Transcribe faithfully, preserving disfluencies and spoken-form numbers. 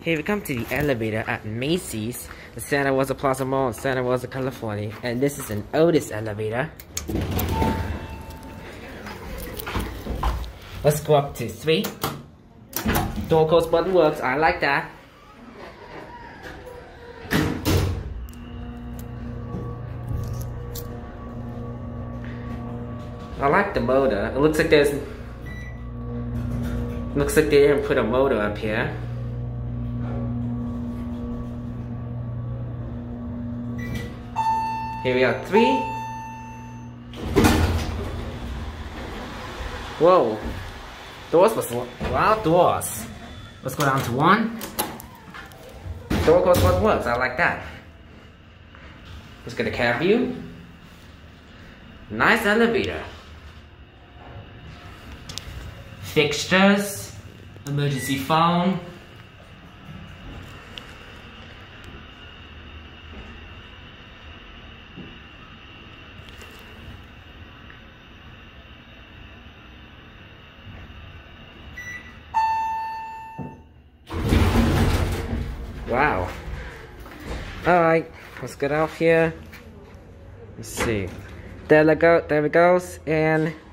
Here we come to the elevator at Macy's, the Santa Rosa Plaza Mall in Santa Rosa, California. And this is an Otis elevator. Let's go up to three. Door close button works, I like that. I like the motor. It looks like there's looks like they didn't put a motor up here. Here we are, three. Whoa. Doors was wow, doors. Let's go down to one. Door close button works, I like that. Let's get a cab view. Nice elevator. Fixtures, emergency phone. Wow. Alright, let's get out here. Let's see. There we go, there it goes, and